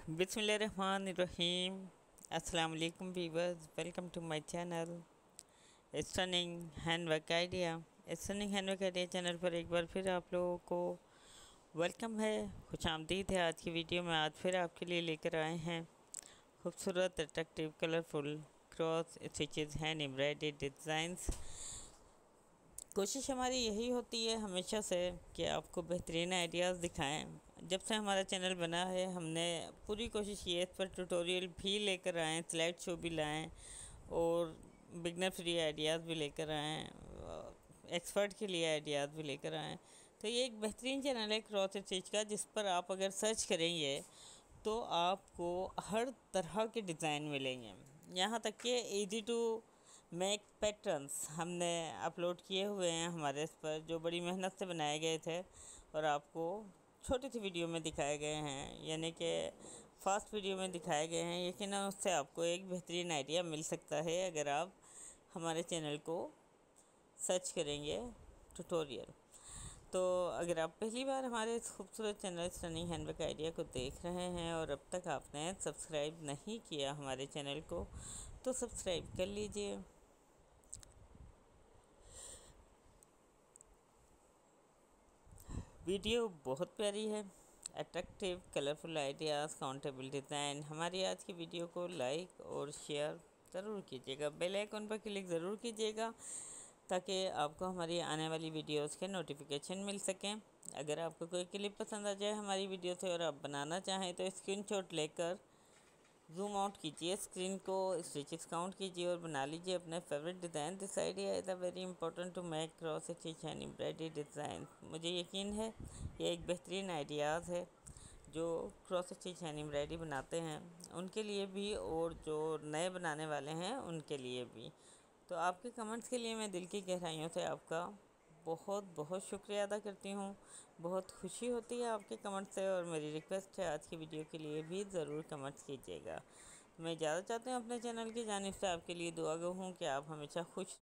बिस्मिल्लाहिर्रहमानिर्रहीम। अस्सलाम वालेकुम viewers, welcome to my channel Stunning Handwork Idea. Stunning Handwork Idea channel पर एक बार फिर आप लोगों को वेलकम है, खुशामदीद है। आज की वीडियो में आज फिर आपके लिए लेकर आए हैं खूबसूरत, attractive, colourful cross stitches hand embroidery designs. कोशिश हमारी यही होती है हमेशा से कि आपको बेहतरीन आइडियाज़ दिखाएं। जब से हमारा चैनल बना है हमने पूरी कोशिश की है इस पर ट्यूटोरियल भी लेकर आएँ, स्लाइड शो भी लाएं और बिगनर फ्री आइडियाज़ भी लेकर आएँ, एक्सपर्ट के लिए आइडियाज़ भी लेकर आएँ। तो ये एक बेहतरीन चैनल है क्रॉस स्टिच का, जिस पर आप अगर सर्च करेंगे तो आपको हर तरह के डिज़ाइन मिलेंगे। यहाँ तक कि ईजी टू मेक पैटर्न्स हमने अपलोड किए हुए हैं हमारे इस पर, जो बड़ी मेहनत से बनाए गए थे और आपको छोटी सी वीडियो में दिखाए गए हैं, यानी कि फास्ट वीडियो में दिखाए गए हैं। यकीनन उससे आपको एक बेहतरीन आइडिया मिल सकता है अगर आप हमारे चैनल को सर्च करेंगे ट्यूटोरियल। तो अगर आप पहली बार हमारे इस खूबसूरत चैनल स्टनिंग हैंडवर्क आइडिया को देख रहे हैं और अब तक आपने सब्सक्राइब नहीं किया हमारे चैनल को, तो सब्सक्राइब कर लीजिए। वीडियो बहुत प्यारी है, attractive, colourful ideas, countable design. हमारी आज की वीडियो को लाइक और शेयर ज़रूर कीजिएगा, बेल आइकन पर क्लिक ज़रूर कीजिएगा ताकि आपको हमारी आने वाली वीडियोस के नोटिफिकेशन मिल सकें। अगर आपको कोई क्लिप पसंद आ जाए हमारी वीडियो से और आप बनाना चाहें तो स्क्रीनशॉट लेकर जूम आउट कीजिए स्क्रीन को, स्टिचेस काउंट कीजिए और बना लीजिए अपने favourite design. This idea is a very important to make cross stitch and embroidery design. मुझे यकीन है ये एक बेहतरीन आइडियाज़ है जो क्रॉस स्टिच एंड एम्ब्रॉयडरी बनाते हैं उनके लिए भी और जो नए बनाने वाले हैं उनके लिए भी। तो आपके कमेंट्स के लिए मैं दिल की गहराइयों से आपका बहुत बहुत शुक्रिया अदा करती हूँ। बहुत खुशी होती है आपके कमेंट से और मेरी रिक्वेस्ट है आज की वीडियो के लिए भी ज़रूर कमेंट्स कीजिएगा। मैं इजाज़त चाहती हूँ अपने चैनल की जानिब से। आपके लिए दुआ गो हूँ कि आप हमेशा खुश